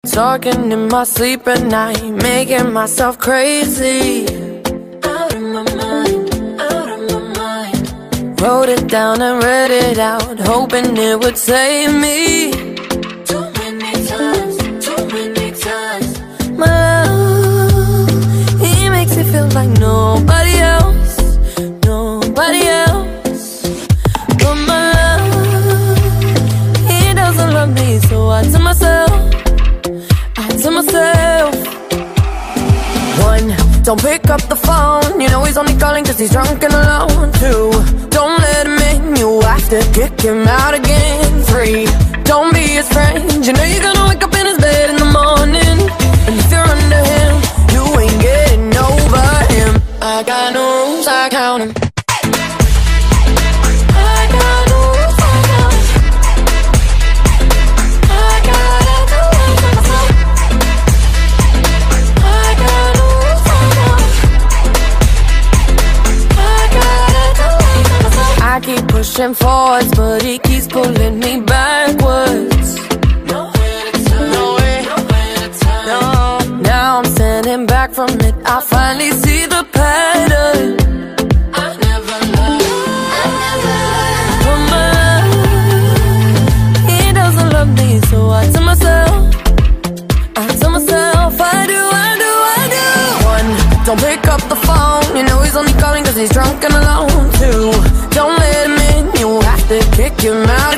Talking in my sleep at night, making myself crazy. Out of my mind, out of my mind. Wrote it down and read it out, hoping it would save me. Too many times, too many times. My love, he makes me feel like nobody else, nobody else. But my love, he doesn't love me, so I tell myself, one, don't pick up the phone, you know he's only calling cause he's drunk and alone. Two, don't let him in, you have to kick him out again. Three, don't be his friend, you know you're gonna wake up in his bed in the morning. And if you're under him, you ain't getting over him. I got no rules, I count him. I keep pushing forwards, but he keeps pulling me backwards. Nowhere to turn, nowhere to turn. No, now I'm standing back from it, I finally see the pattern. I never loved, but my love, he doesn't love me, so I tell myself, One, don't pick up the phone, you know he's only calling cause he's drunk and alone. Two, don't let him in, you have to kick him out